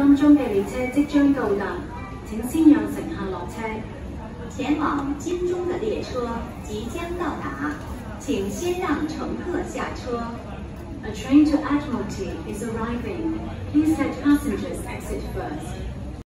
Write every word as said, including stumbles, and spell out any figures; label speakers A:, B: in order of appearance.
A: 當中嘅列車即將到達，請先讓乘客落車。
B: 前往金鐘的列車即將到達，請先讓乘客下車。
A: A train to Admiralty is arriving. Please let passengers exit first.